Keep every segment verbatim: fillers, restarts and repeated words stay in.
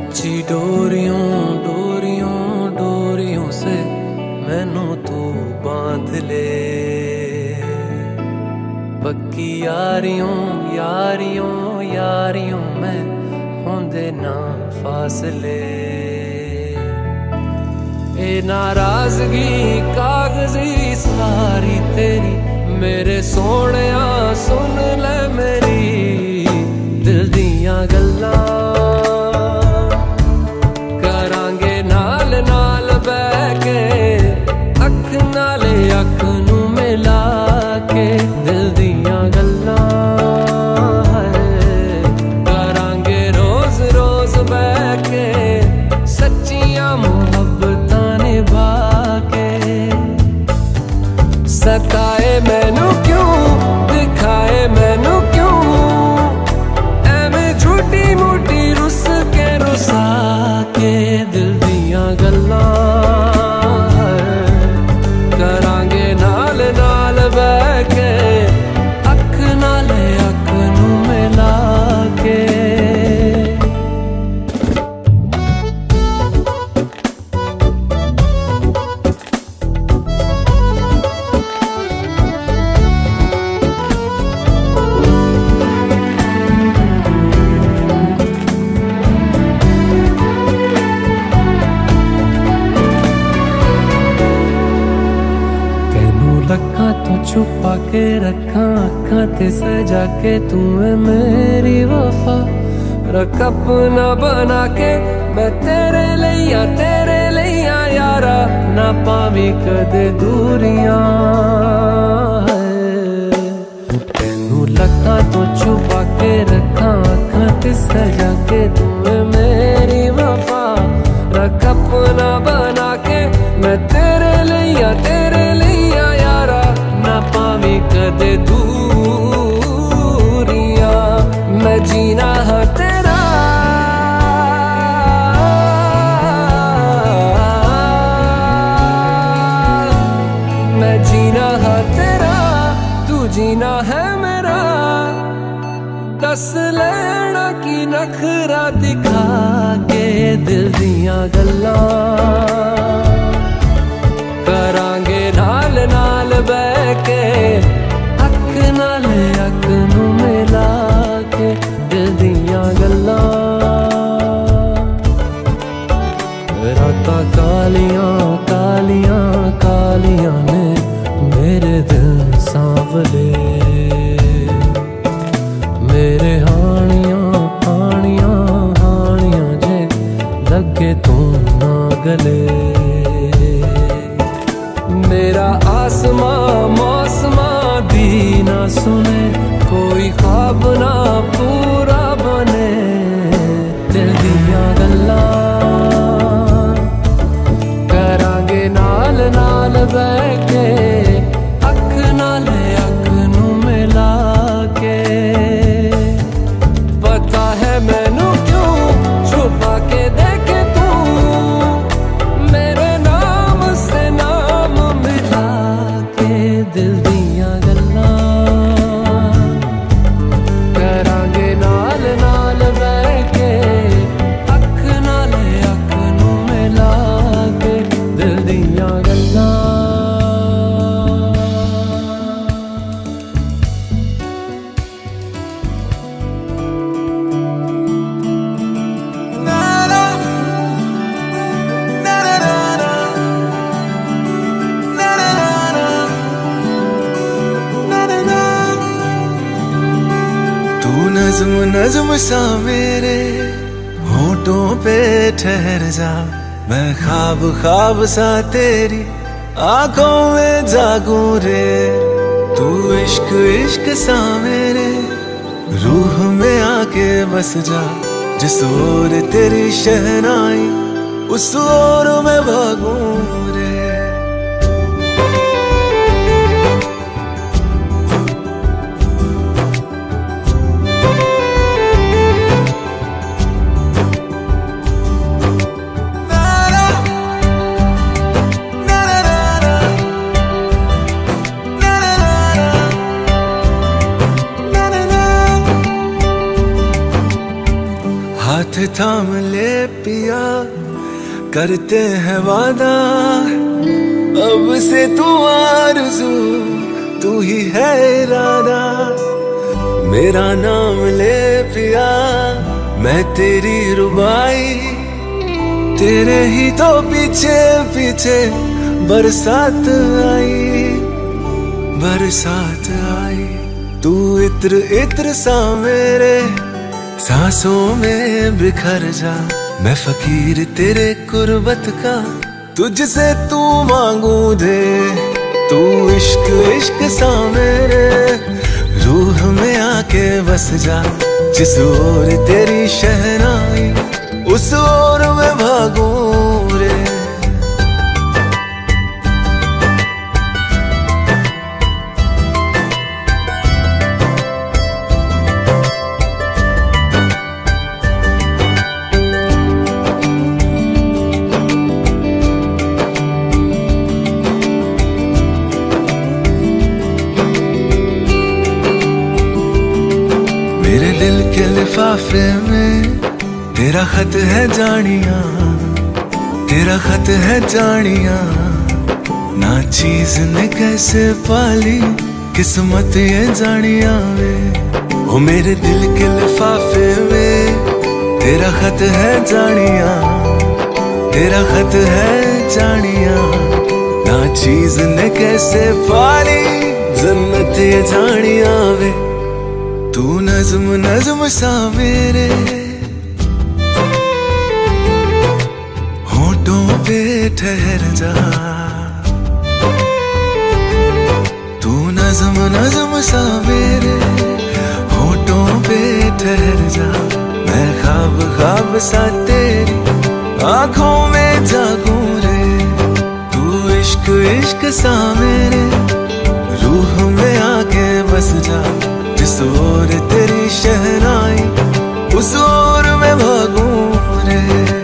कच्ची डोरियों डोरियों डोरियों से मैनू तू बांध ले, पक्की यारियों यारियों यारियों में होंदे ना फासले। ए नाराजगी कागजी सारी तेरी मेरे सोहणिया सुन ले मेरी दिल दियां गल्लां, करांगे नाल नाल बैठ के अख नाले अख नू मिला के दिल दियां गल्लां, करांगे रोज रोज बैठ के सच्चियां मुहब्बतां निभा के। सताए मैनू क्यों दिखाए मैनू क्यों एवें झूठी मूठी रुस के रुसा के दिल दियां गल्लां, करांगे नाल नाल बैठ के अख नाले अख नू मिला के। रखा तो छुपा के रखा अखा ते सजा के तू है मेरी वफा, रख अपना बना के मैं तेरे लिया तेरे लिया यारा, ना पावी कदे दूरियां। तेनू लखा तो छुपा के रखा अखा ते सजा के तू है मेरी वफा, रख अपना बना के मैं तेरे लिया तेरे लिया यारा, ना पावी कदे दूरियां। मैं जीना है तेरा मैं जीना है तेरा तू जीना है मेरा, दस लेना की नखरा दिखा के दिल दियां गल्लां, करांगे नाल नाल बैठ के अख नाल अख नू मिला के दिल दियां गल्लां। रातां कालियां कालियां कालियां ने मेरे दिल सांवले, मेरे हानियां हानियां हानियां जे लगे तू ना गले। मेरा आसमां मौसमां दी ना सुने, कोई ख्वाब ना पूरा बने दिल दियां गल्लां, करांगे नाल नाल बैठ के अख नाले अख नू मिला के। पता है मैनू क्यों छुपा के देखे तू मेरे नाम से नाम मिला के दिल दियां गल्लां, करांगे नाल नाल बैठ के अख नाले अख नू मिला के दिल दियां गल्लां। नज़्म नज़्म सा मेरे होठों पे ठहर जा, मैं ख्वाब ख्वाब सा तेरी आंखों में जागूं रे। तू इश्क इश्क सा मेरे रूह में आके बस जा, जिस ओर तेरी शहनाई उस ओर मैं भागूं रे। हाथ थाम ले पिया करते हैं वादा, अब से तू आरज़ू तू ही है इरादा। मेरा नाम ले पिया मैं तेरी रुबाई, तेरे ही तो पीछे पीछे बरसात आई, बरसात आई। तू इत्र इत्र सा मेरे सांसों में बिखर जा, मैं फकीर तेरे कुर्बत का तुझसे तू मांगू दे। तू इश्क इश्क सा मेरे रूह में आके बस जा, जिस ओर तेरी शहनाई उस ओर मैं भागूं रे। मेरे दिल के लिफाफे में तेरा खत है जानिया, तेरा खत है जानिया। ना चीज ने कैसे पाली किस्मत ये जानिया वे। ओ मेरे दिल के लिफाफे में तेरा खत है जानिया, तेरा खत है जानिया। ना चीज ने कैसे पाली जन्नत ये जानिया वे। तू नज्म नज्म सा मेरे होठों पे ठहर जा, तू नज्म नज्म सा मेरे होठों पे ठहर जा। मैं ख्वाब ख्वाब सा तेरी आंखों में जागूं रे। तू इश्क इश्क सा मेरे रूह में आके बस जा, जिस ओर तेरी शहनाई उस ओर मैं भागूं रे।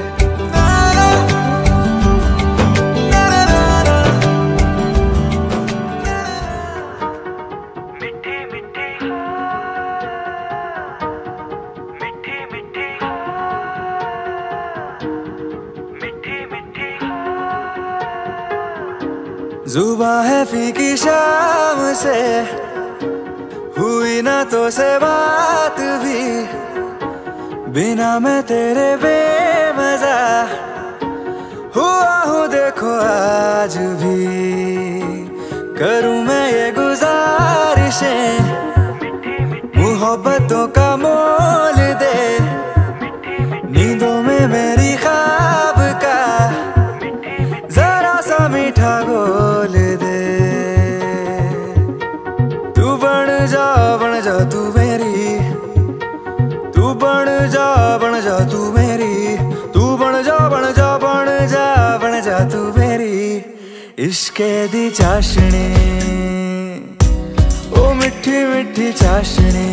जुबां है फीकी शाम से हुई ना तो से बात भी, बिना मैं तेरे बेमजा हुआ हूँ देखो आज भी। करूँ मैं ये गुजारिशें मोहब्बतों का मोल दे, नींदों में मेरी ख्वाब का जरा सा मीठा घोल दे। तू बन जा बन जा तू मेरी, तू बन जा बन जा तू मेरी, तू बन जा बन जा बन जा बन जा तू मेरी। इश्के दी चाशनी ओ मिठी मिठी चाशनी,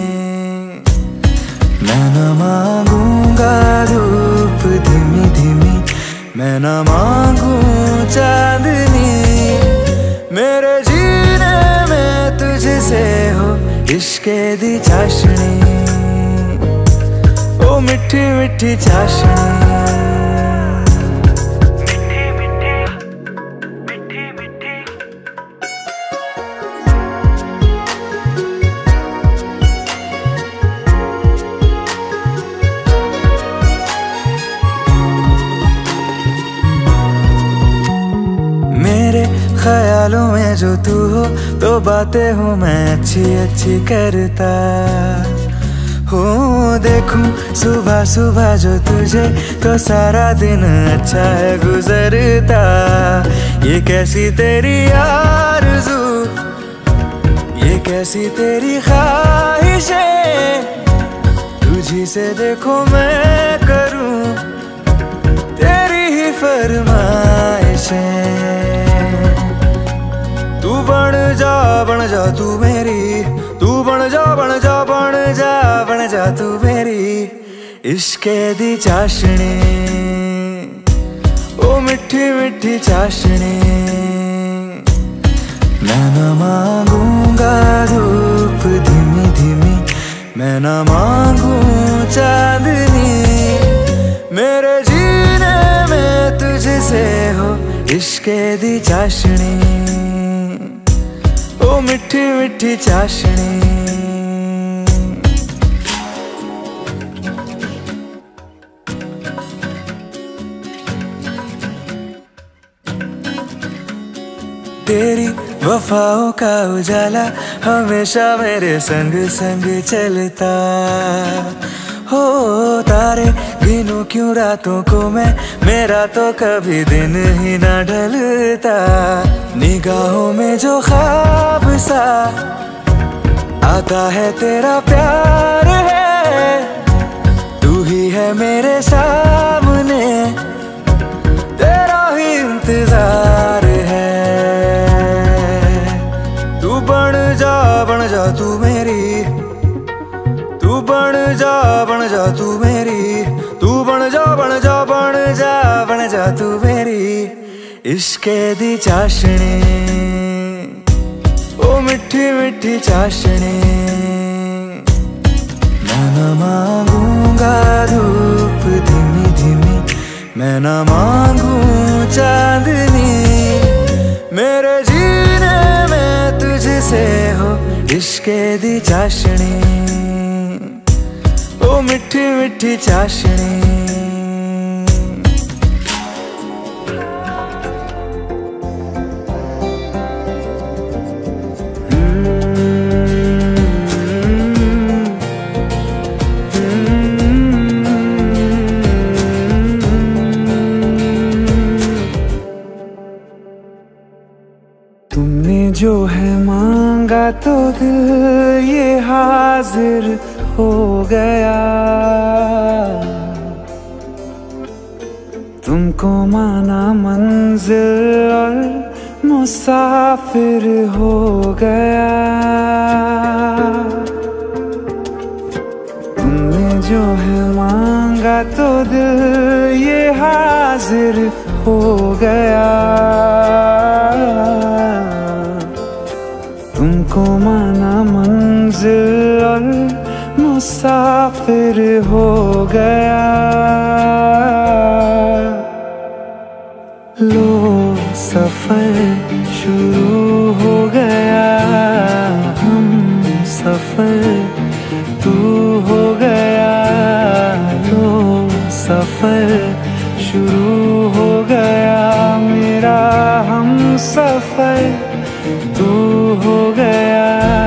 मैं न मांगूंगा धूप धीमी धीमी, मैं न मांगू चांदनी। मेरे जीने में तुझसे हो इश्के दी चाशनी, ओ मिठी मिठी चाशनी। ख्यालों में जो तू हो तो बातें हूँ मैं अच्छी अच्छी करता हूँ। देखूं सुबह सुबह जो तुझे तो सारा दिन अच्छा है गुजरता। ये कैसी तेरी आरज़ू, ये कैसी तेरी ख्वाहिशें, तुझी से देखो मैं करूँ तेरी ही फरमाइशें। तू बन जा बन जा तू मेरी, तू बन जा बन जा बन जा बन जा तू मेरी। इश्के दी चाशनी ओ मिठी मिठी चाशनी, मैं न मांगूंगा धूप धीमी धीमी, मैं न मांगू चांदनी। मेरे जीने में तुझसे हो इश्के दी चाशनी, ओ मिठी मिठी चाशनी। तेरी वफाओं का उजाला हमेशा मेरे संग संग चलता हो। तारे गिनूं क्यों रातों को मैं, मेरा तो कभी दिन ही ना ढलता। निगाहों में जो ख्वाब सा आता है तेरा प्यार है, तू ही है मेरे सामने, तेरा ही इंतजार है। तू बन जा बन जा तू मेरी, तू बन जा बन जा तू मेरी, तू बन जा बन जा बन जा बन जा तू मेरी इश्के दी चाशनी, ओ मिठी मिठी चाशनी। मैं न मांगूंगा धूप धीमी धीमी, मैं न मांगू चांदनी, मेरे जीने में तुझसे हो इश्के दी चाशनी, ओ मिठी मिठी चाशनी। तुमने जो है मांगा तो दिल ये हाजिर हो गया, तुमको माना मंजिल और मुसाफिर हो गया। तुमने जो है मांगा तो दिल ये हाजिर हो गया, तुमको माना मंजिल और मुसाफिर हो गया। लो सफर शुरू हो गया, हम सफर तू हो गया। लो सफर शुरू हो गया, मेरा हम सफर तू हो गया।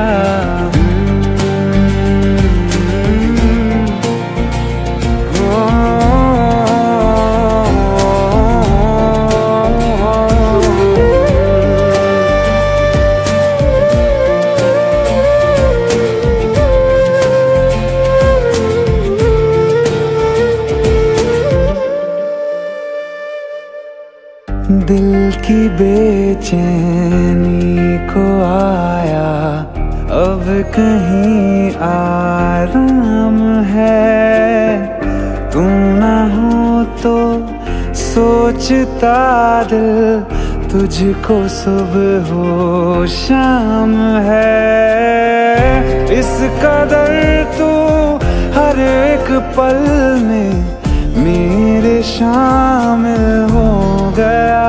दिल की बेचैनी को आया अब कहीं आराम है। तू ना हो तो सोचता दिल तुझको सुबह हो शाम है। इस कदर तू हर एक पल में मेरे शामिल हो गया।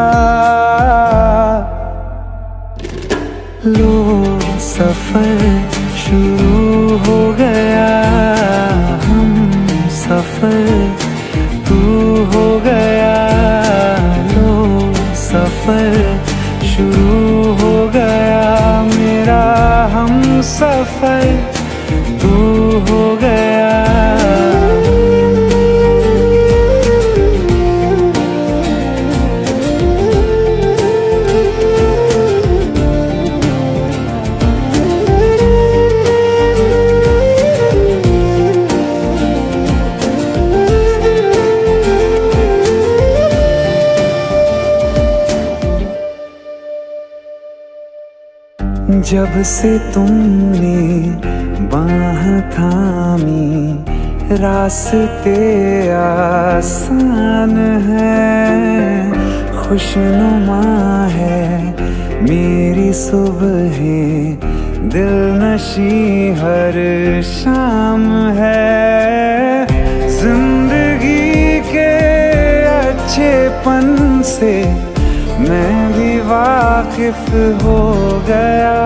लो सफर शुरू हो गया, हम सफर तू हो गया। लो सफर शुरू हो गया, मेरा हम सफर तू हो गया। जब से तुमने बाह थामी रास्ते आसान है। खुशनुमा है मेरी सुबहें, दिल नशी हर शाम है। जिंदगी तेरेपन से मैं भी वाकिफ हो गया।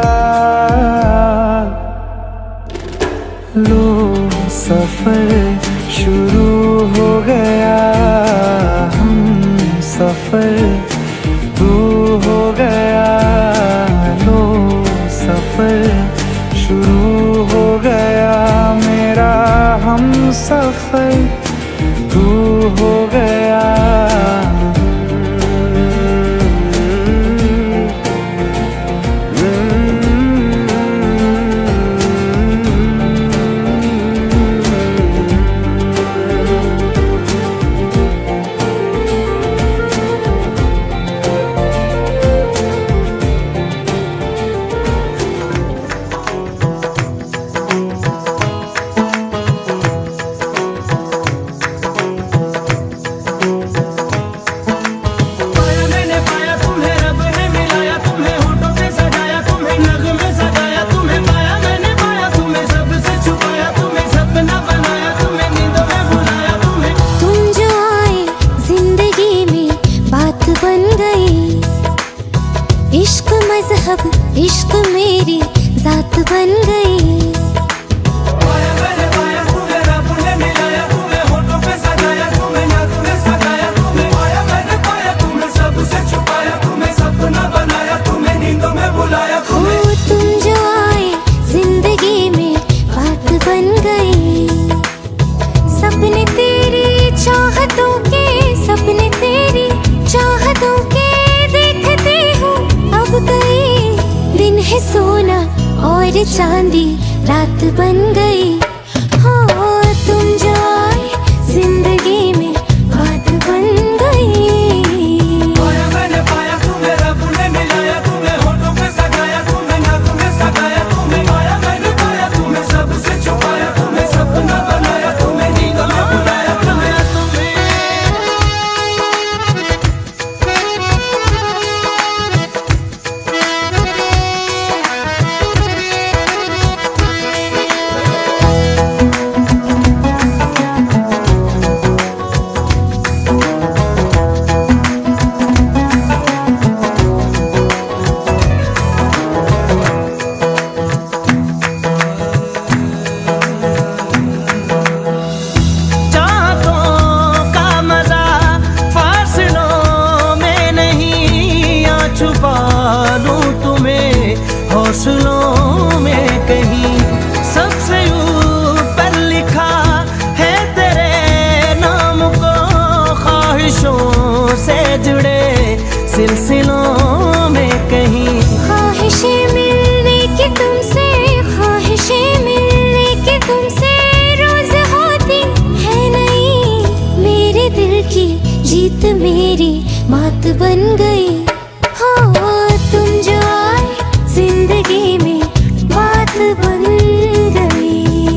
लो सफर शुरू हो गया, हम सफर तू हो गया। लो सफर शुरू हो गया, मेरा हम सफर तू हो गया। इश्क मजहब इश्क मेरी जात बन गई। पाया मैंने पाया तुम्हें रब ने मिलाया, तुम्हें होठों पे सजाया, तुम्हें नाक में सजाया, तुम्हें पाया मैंने पाया, तुम्हें सबसे छुपाया, तुम्हें सपना बनाया, तुम्हें नींदों में बुलाया। तुम्हें ओ तुम जो आए जिंदगी में बात बन गई। सपने तेरी चाहतों के, सपने तेरी चाहतों के देखते हो अब गई। दिन है सोना और चांदी रात बन गई। हो तुम जो आए जिंदगी में बात बन गई। पाया मैंने पाया तुम्हें रब ने मिलाया, तुम्हें होठों पे सजाया, तुम्हें नाक में सजाया, तुम्हें पाया मैंने पाया, तुम्हें सबसे छुपाया, तुम्हें सपना बनाया, तुम्हें नींदों में बुलाया। हौसलों में कहीं सबसे ऊपर लिखा है तेरे नाम को, ख्वाहिशों से जुड़े सिलसिलों में कहीं। ख्वाहिशें मिलने की तुमसे, ख्वाहिशें मिलने की तुमसे रोज होती है नहीं। मेरे दिल की जीत मेरी मात बन गई। हो तुम जो आए जिंदगी में बात बन गई।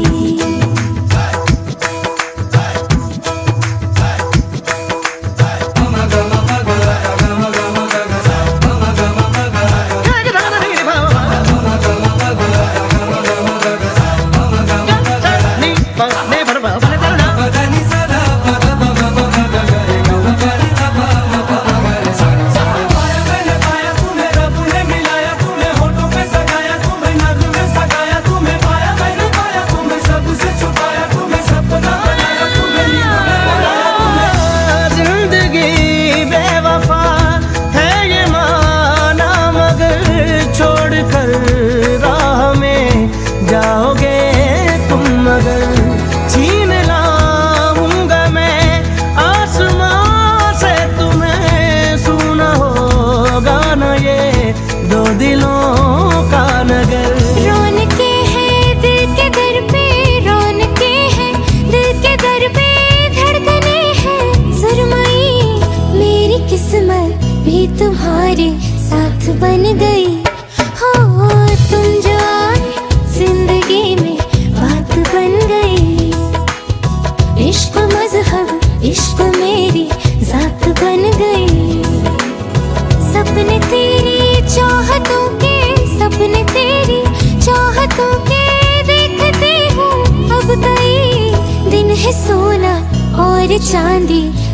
तुम्हारे साथ बन गई। हो तुम जो आए जिंदगी में बात बन गई। इश्क मजहब इश्क मेरी जात बन गई। सपने तेरी चाहतों के, सपने तेरी चाहतों के देखते हो अब गई। दिन है सोना और चांदी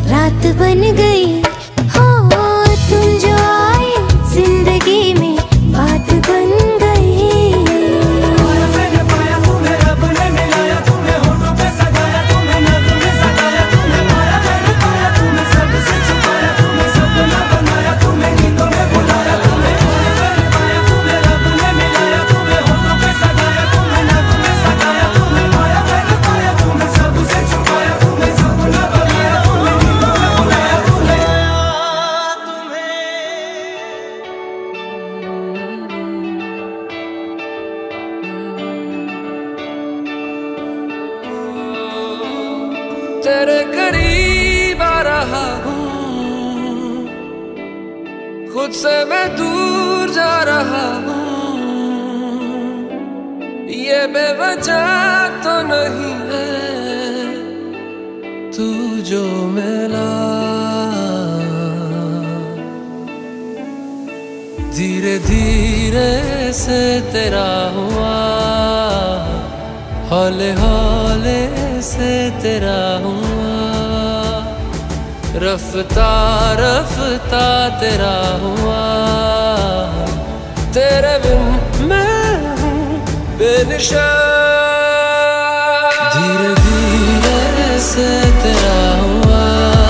रात बन गई। हो तुम जो आए जिंदगी में बात बन गई। मैंने पाया तुम्हें, रब ने मिलाया तुम्हें, होठों पे सजाया तुम्हें, नज़्म में सजाया तुम्हें, पाया मैंने पाया तुम्हें, सबसे छुपाया तुम्हें, सपना बनाया तुम्हें, गीतों में बुलाया तुम्हें। मैंने पाया तुम्हें, रब ने मिलाया तुम्हें, होठों पे सजाया तुम्हें, नज़्म में सजाया तुम्हें, पाया मैंने पाया तुम्हें, सबसे छुपाया तुम्हें, सपना बनाया तुम्हें, गीतों में बुलाया तुम्हें। तेरे करीब आ रहा हूँ, खुद से मैं दूर जा रहा हूँ, ये बेवजह तो नहीं है तू जो मिला। धीरे धीरे से तेरा हुआ, हौले हौले से तेरा हुआ, रफ्ता रफ्ता तेरा हुआ। तेरे बिन मैं हूँ बेनिशान। धीरे धीरे से तेरा हुआ,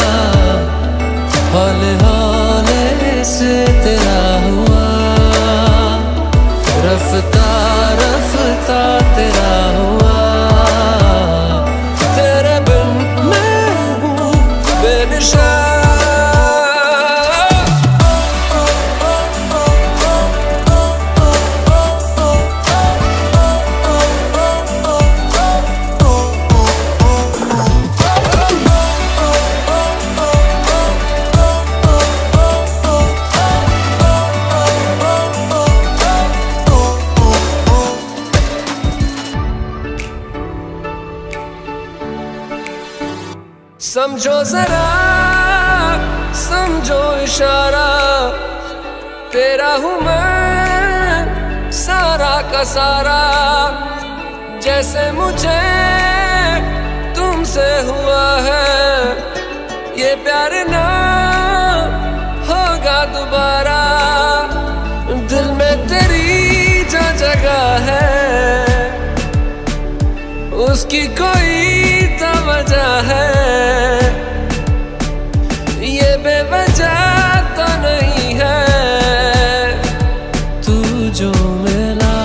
हौले हौले से तेरा हुआ, रफ्ता रफ्ता तेरा हुआ। तेरे बिन मैं हूँ बेनिशान। समझो जरा, समझो इशारा, तेरा हूँ मैं सारा का सारा। जैसे मुझे तुमसे हुआ है, ये प्यार ना होगा दोबारा। दिल में तेरी जो जगह है, उसकी कोई तो वजह है। ये बेवजह तो नहीं है तू जो मिला।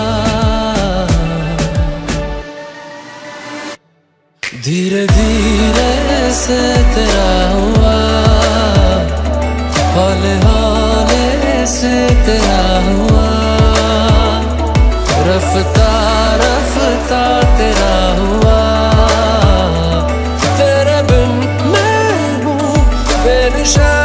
धीरे धीरे से तेरा हुआ, हौले हौले से तेरा हुआ, रफ्ता रफ्ता तेरा हुआ। तेरे बिन मैं हूँ बेनिशान।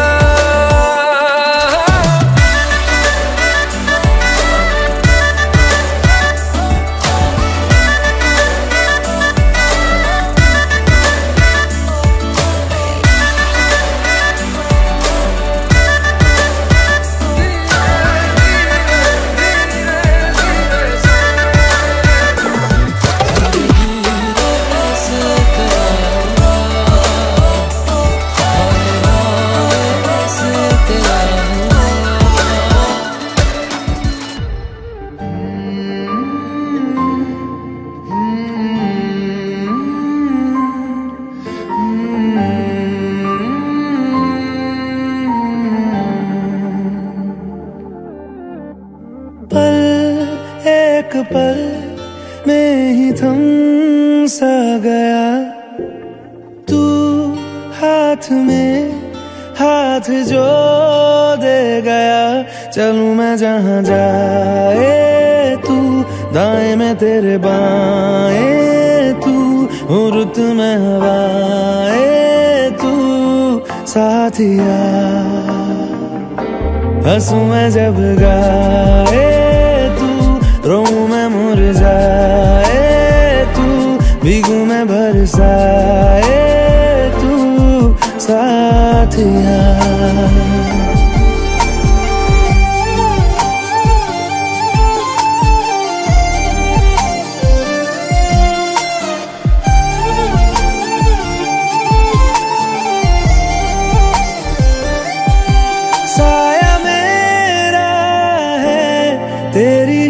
पल में ही थम सा गया, तू हाथ में हाथ जो दे गया। चलूं मैं जहाँ जाए तू, दाएं में तेरे बाएं तू, रुत में हवाएं तू साथिया। हंसूं मैं जब गाए तू, रोऊं मैं मुरझाए तू, भीगूं मैं बरसाए तू साथिया।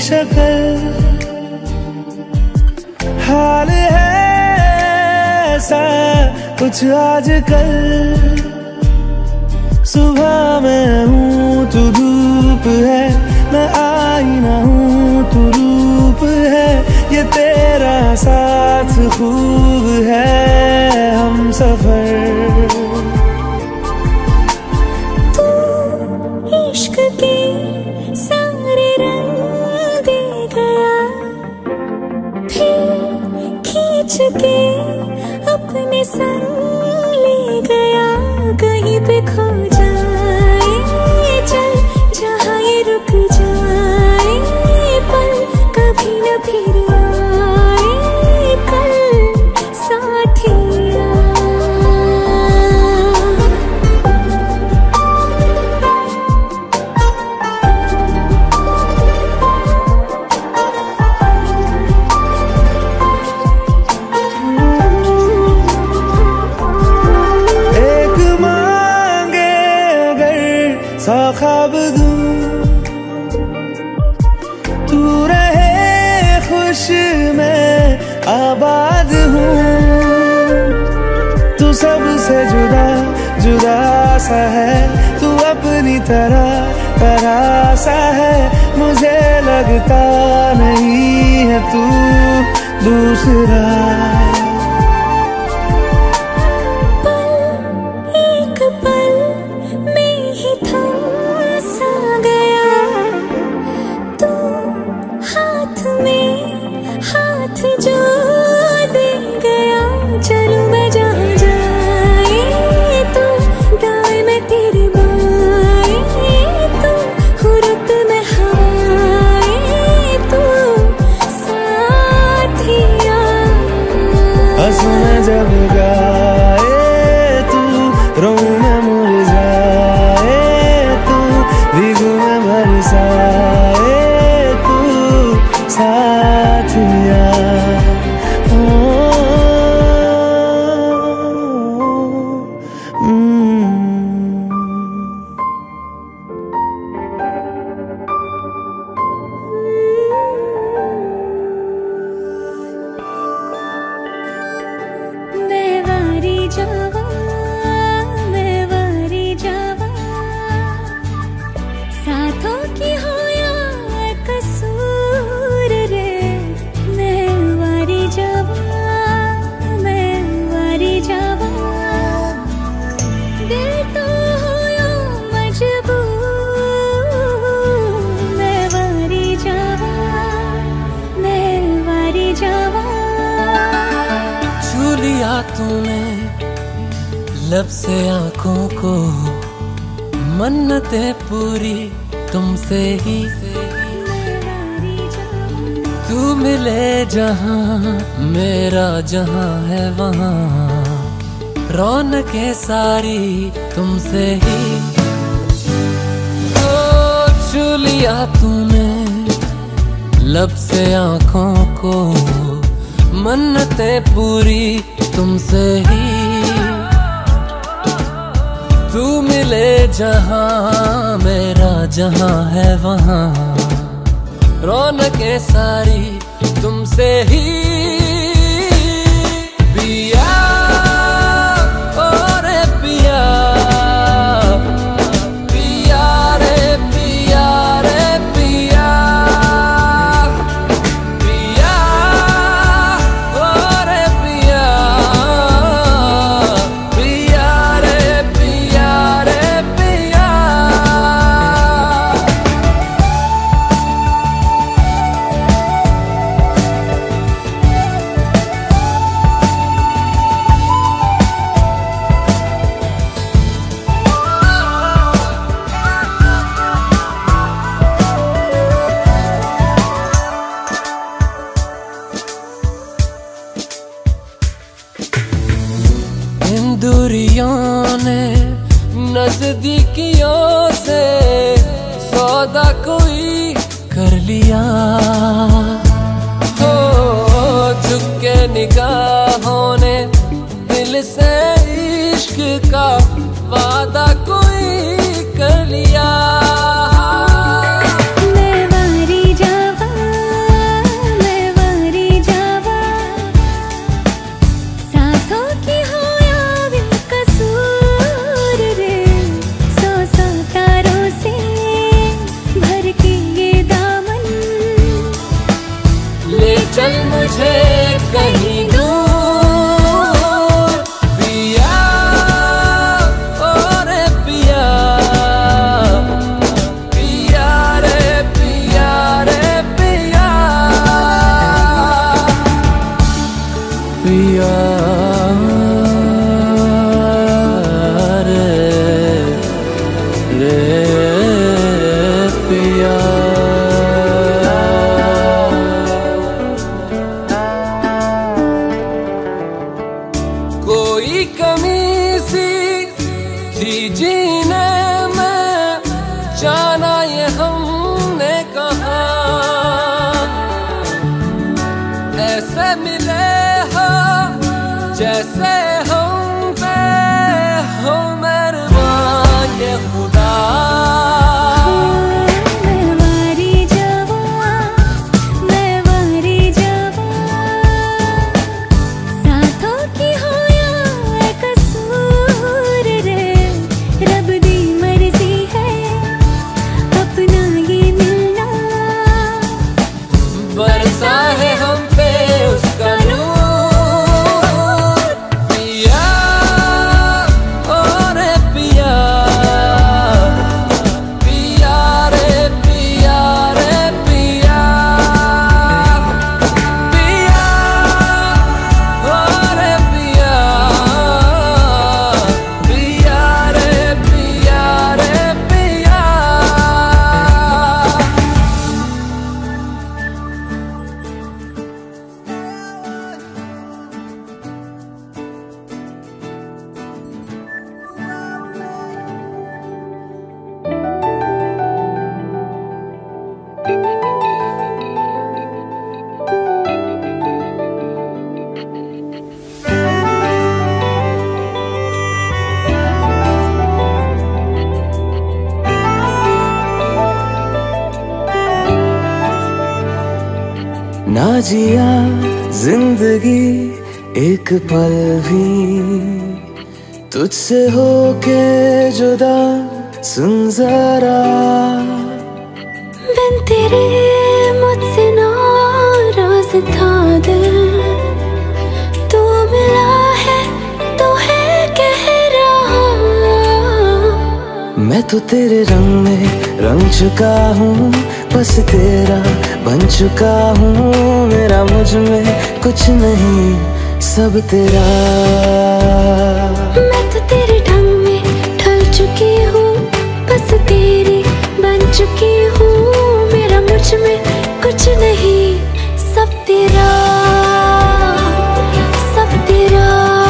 शक्ल, हाल है ऐसा कुछ आजकल। सुबह मैं हूँ तू धूप है, मैं आईना हूँ तू रूप है। ये तेरा साथ खूब है हम सफर। तू इश्क के सारे रंग दे गया, फिर खींच के अपने संग ले गया। कहीं पे खो जाए चल, जहाँ ये रुक जाए पल, कभी न फिर आए कल साथिया। सा ख्वाब दूं, तू रहे खुश मैं आबाद हूँ। तू सबसे जुदा जुदा सा है, तू अपनी तरह तरह सा है। मुझे लगता नहीं है तू दूसरा। जो दे गया चलूं मैं जहाँ जाए तो, दाएं में तेरे बाएं तो, खुरक में हवाएं तो साथिया। हंसूं मैं जब गाए तू, रोऊं मैं मुरझाए तू, भीगूं मैं बरसाए तू साथिया। मैं वारी जावा, मैं वारी जावा, साथों की हो या कसूर रे। मैं वारी जावा, मैं वारी जावा, दिल तो हो या मजबूर। मैं वारी जावा, मैं वारी जावा। छू लिया तूने लब से आंखों को, मन्नतें पूरी तुमसे ही। तू मिले जहाँ मेरा जहाँ है वहाँ, रौनकें सारी तुमसे ही। ओ छू लिया तूने लब से आंखों को, मन्नतें पूरी तुमसे ही। तू मिले जहाँ मेरा जहाँ है वहाँ, रौनकें सारी तुमसे ही। पिया ओ रे पिया, पिया रे पिया रे पिया, पिया ओ रे पिया, पिया रे पिया रे पिया। इन दूरियों ने नजदीकियों से सौदा कोई कर लिया। हो झुक के निगाहों ने दिल से इश्क का वादा कोई कर लिया। मैं वारी जावा, जीने में जाना ये हमने कहा, ऐसे मिले हो जैसे हम पे हो मेहरबान ये खुदा। ना जिया जिंदगी एक पल भी तुझसे होके जुदा, सुन जरा बिन तेरे मुझसे नाराज था दिल, तू मिला है तो है कह रहा। मैं तो तेरे रंग में रंग चुका हूँ, बस तेरा बन चुका हूँ। मेरा मुझ में कुछ नहीं, सब तेरा। मैं तो तेरे ढंग में ढल चुकी हूँ, बस तेरी बन चुकी हूँ। मेरा मुझ में कुछ नहीं, सब तेरा, सब तेरा,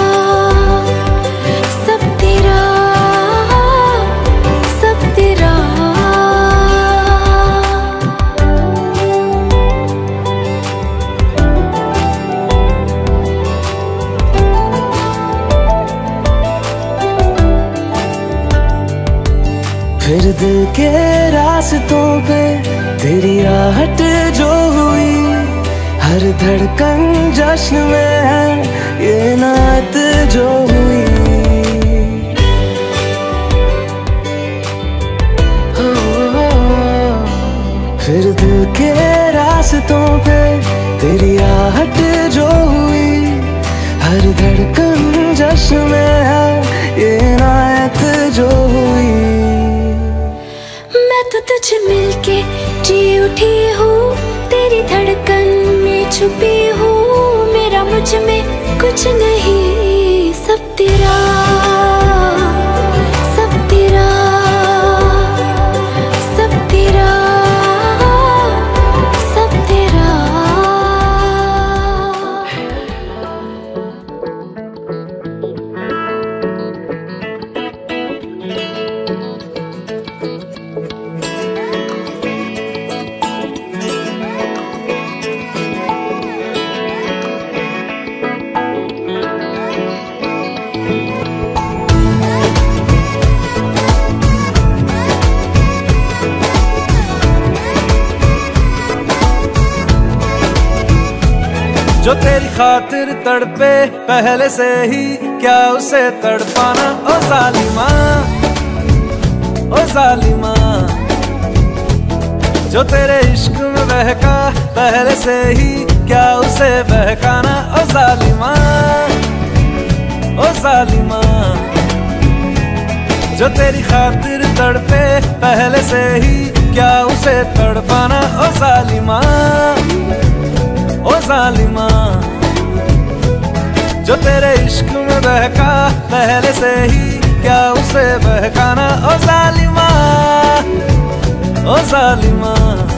सब तेरा, सब तेरा। फिर दिल के रास्तों पे तेरी आहट जो हुई, हर धड़कन जश्न में है ये नात जो हुई। हो, हो, फिर दिल के रास्तों पे तेरी आहट जो हुई, हर धड़कन जश्न में है ये नात जो हुई। मैं तो तुझे मिलके जी उठी हूँ, तेरी धड़कन में छुपी हूँ। मेरा मुझ में कुछ नहीं, सब तेरा, सब तेरा, सब तेरा, सब तेरा। जो तेरी खातिर तड़पे पहले से ही, क्या उसे तड़पाना। ओ जालिमा, ओ जालिमा, जो तेरे इश्क में बहका पहले से ही, क्या उसे बहकाना। ओ जालिमा, ओ जालिमा, जो तेरी खातिर तड़पे पहले से ही, क्या उसे तड़पाना। ओ जालिमा, ओ जालिमा, जो तेरे इश्क में बहका पहले से ही, क्या उसे बहकाना। ओ जालिमा, ओ जालिमा,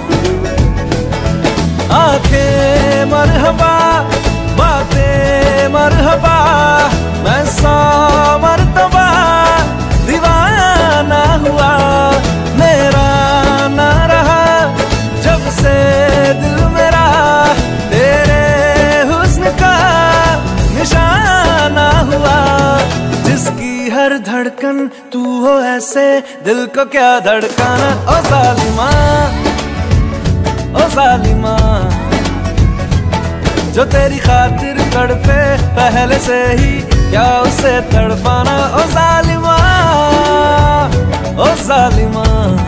आंखें मरहबा, बातें मरहबा, मैं सौ मरतबा दीवाना। ऐसे दिल को क्या धड़काना ओ जालिमा, ओ जालिमा। जो तेरी खातिर तड़पे पहले से ही क्या उसे तड़पाना ओ जालिमा, ओ जालिमा।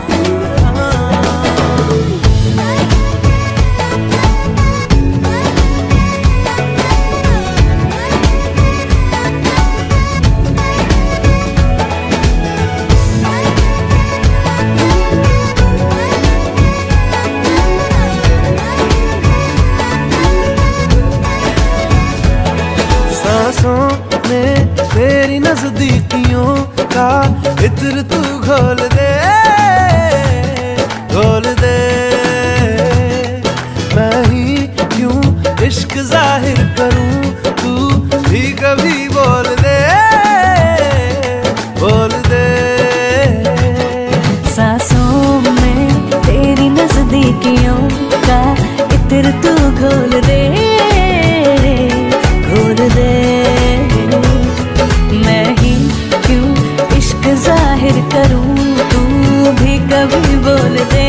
में तेरी नजदीकियों का इत्र तू घोल दे, घोल दे। मैं ही क्यों इश्क जाहिर करूं, तू भी कभी बोल दे, बोल दे। सांसों में तेरी नजदीकियों का इत्र तू घोल दे, घोल दे। जाहिर करूं, तू भी कभी बोल दे,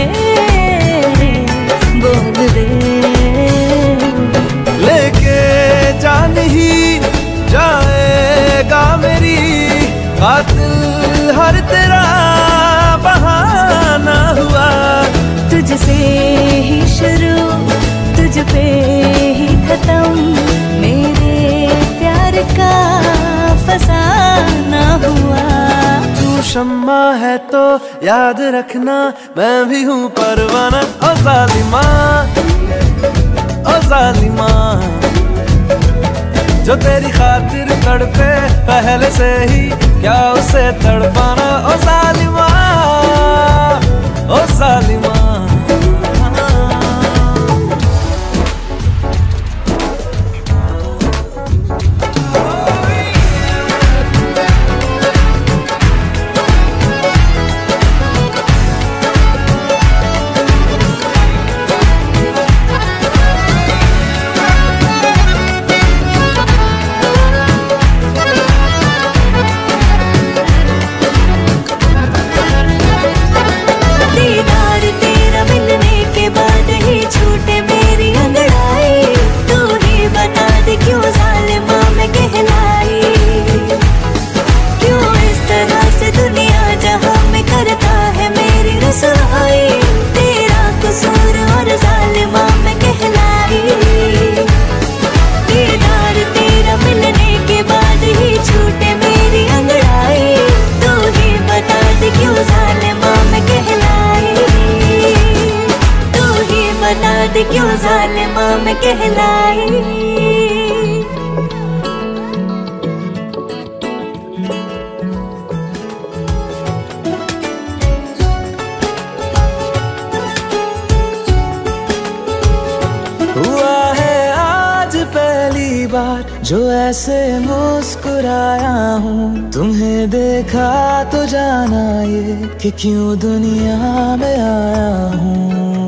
बोल दे। लेके जान ही जाएगा मेरी कातिल हर तेरा बहाना हुआ। तुझसे ही शुरू तुझ पे ही खत्म, मेरे प्यार का फसाना हुआ। शम्मा है तो याद रखना मैं भी हूँ परवाना ओ जालिमा, ओ जालिमा। जो तेरी खातिर तड़पे पहले से ही क्या उसे तड़पाना ओ जालिमा, ओ जालिमा। तेरा कसूर और जालिमा में कहलाई। दीदार तेरा मिलने के बाद ही छूटे मेरी अंगड़ाई, तू ही बता दे क्यों जालिमा में कहलाई, तू ही बता दे क्यों जालिमा में कहलाई। हुआ है आज पहली बार जो ऐसे मुस्कुराया हूँ, तुम्हें देखा तो जाना ये कि क्यों दुनिया में आया हूँ।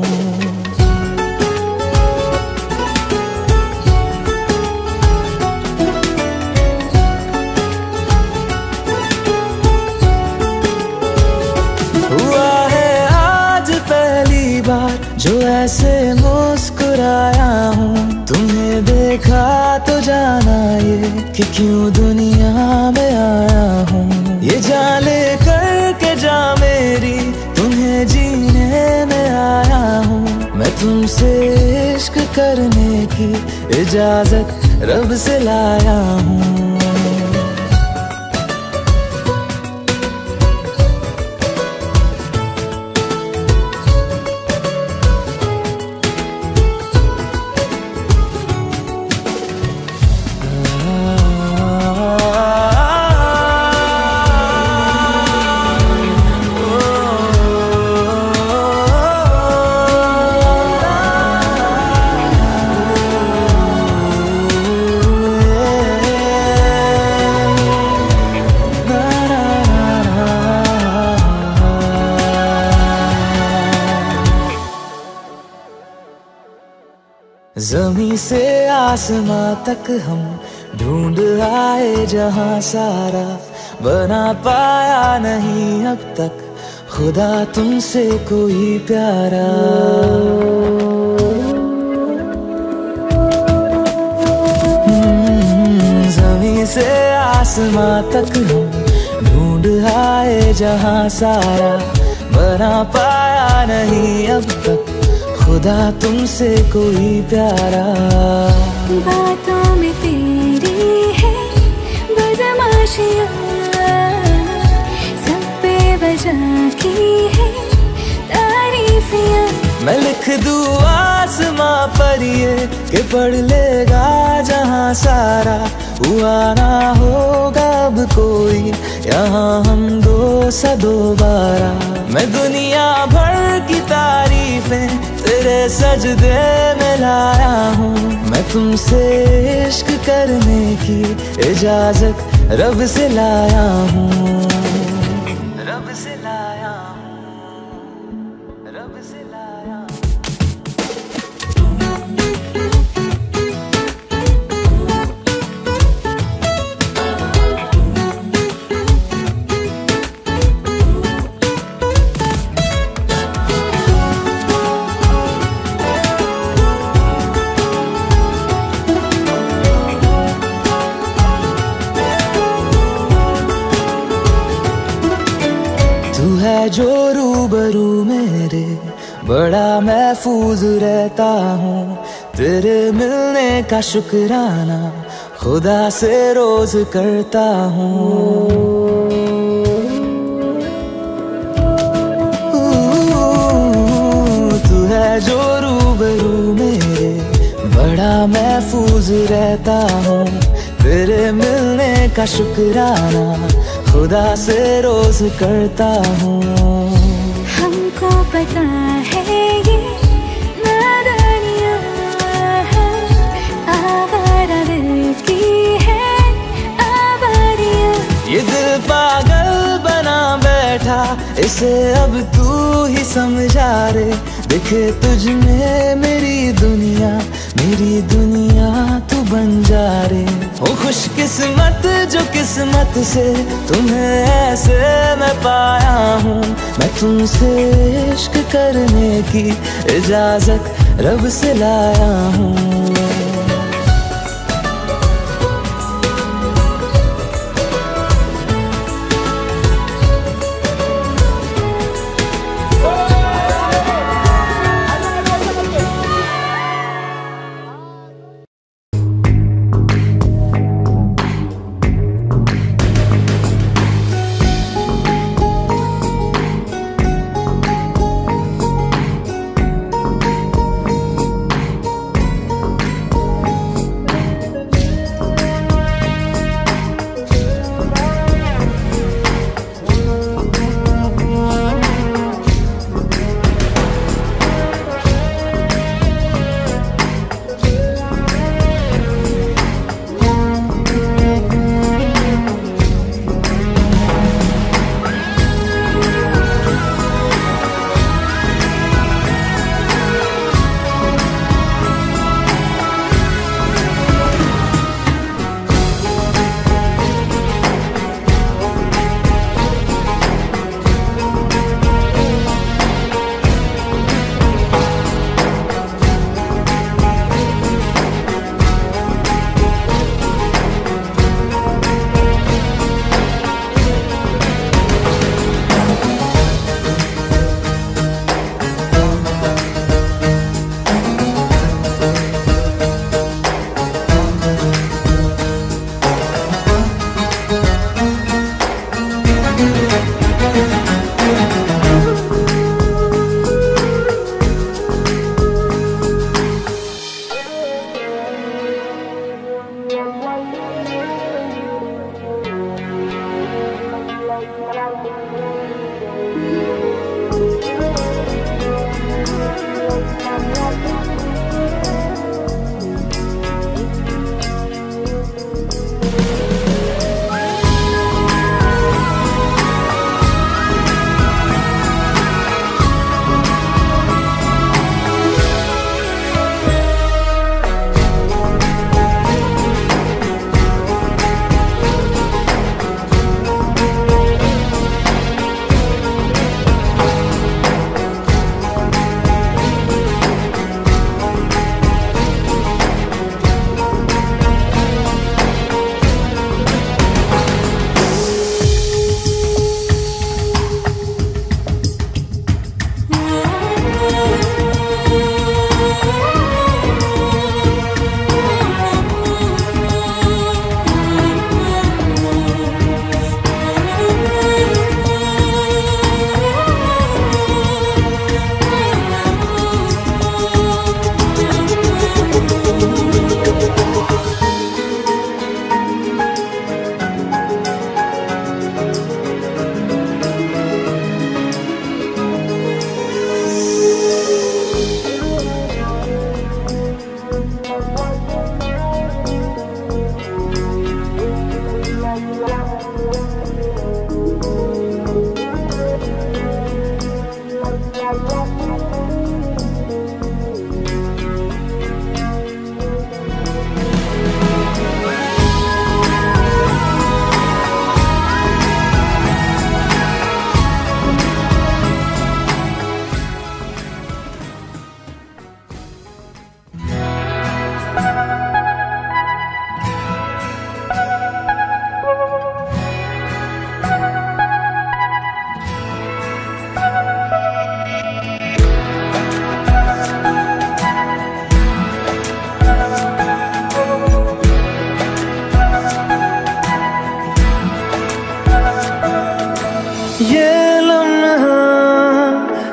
हुआ है आज पहली बार जो ऐसे मुस्कुराया हूँ, तुम्हें देखा तो जाना ये कि क्यों दुनिया में आया हूँ। ये जाले करके जा मेरी तुम्हें जीने में आया हूँ। मैं तुमसे इश्क करने की इजाजत रब से लाया हूँ। जमीं से आसमां तक हम ढूंढ आए जहां सारा, बना पाया नहीं अब तक खुदा तुमसे कोई प्यारा। जमीन से आसमां तक हम ढूंढ आए जहां सारा, बना पाया नहीं अब तक खुदा तुमसे कोई प्यारा। बातों में तेरी है बदमाशियाँ, सब पे वजह की है तारीफियाँ। मैं लिख दूँ आसमां पर ये कि पढ़ लेगा जहां सारा, हुआ ना होगा अब कोई यहाँ हम दो सा दोबारा। मैं दुनिया भर की तारीफें तेरे सजदे में लाया हूँ, मैं तुमसे इश्क करने की इजाजत रब से लाया हूँ, रब से लाया हूँ, रब से लाया हूँ। तू है जो रूबरू मेरे बड़ा महफूज रहता हूँ, तेरे मिलने का शुक्राना खुदा से रोज करता हूँ। तू है जो रूबरू मेरे बड़ा महफूज रहता हूँ, तेरे मिलने का शुक्राना खुदा से रोज करता हूँ। हमको पता है ये नादानियाँ है, आवारा दिल की है आवारियाँ। ये दिल पागल बना बैठा इसे अब तू ही समझा रे, दिखे तुझ में मेरी दुनिया, मेरी दुनिया तू बन जा रे। ओ खुशकिस्मत जो किस्मत से तुम्हें ऐसे मैं पाया हूँ, मैं तुमसे इश्क करने की इजाजत रब से लाया हूँ।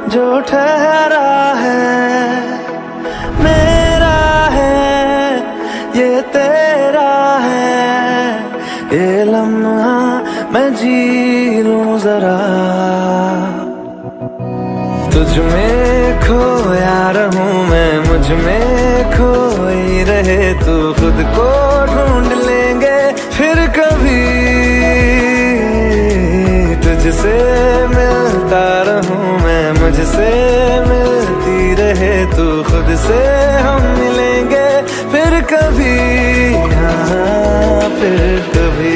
जो ठहरा है मेरा है, ये तेरा है, ये लम्हा मैं जी लूं जरा। तुझ में खोया रहूं मैं, मुझ में खोई रहे तू, खुद को ढूंढ लेंगे फिर कभी। तुझसे मिलता रहूं मैं, मुझसे मिलती रहे तू, खुद से हम मिलेंगे फिर कभी, हाँ फिर कभी।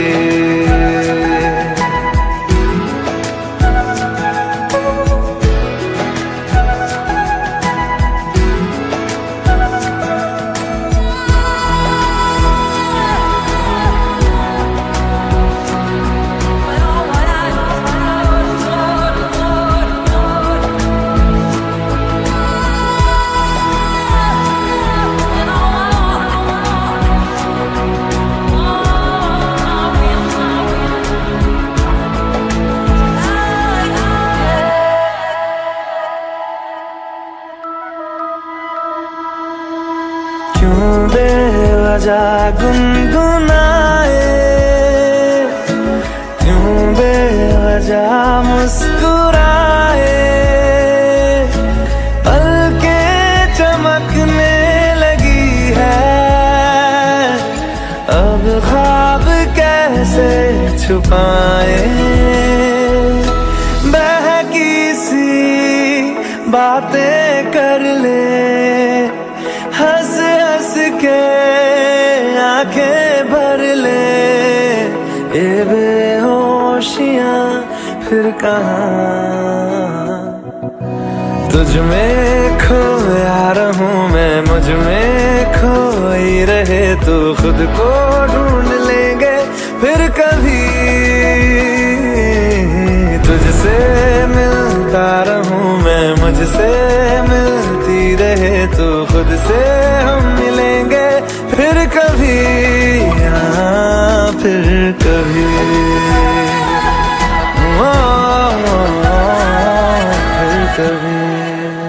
क्यों बेवजह गुनगुनाए, क्यों बेवजह मुस्कुराए, पलकें चमकने लगी है, अब ख्वाब कैसे छुपाए। बहकी सी बातें कर ले, हंस हंस के आंखें भर ले, ये बेहोशियां फिर कहाँ। तुझ में खोया रहूं मैं, मुझ में खोई रहे तू, खुद को ढूंढ लेंगे फिर कभी। तुझसे मिलता रहूं मैं, मुझसे मिलती रहे तू, खुद से हम मिलेंगे फिर कभी, हाँ फिर कभी, ओ, ओ, ओ, फिर कभी।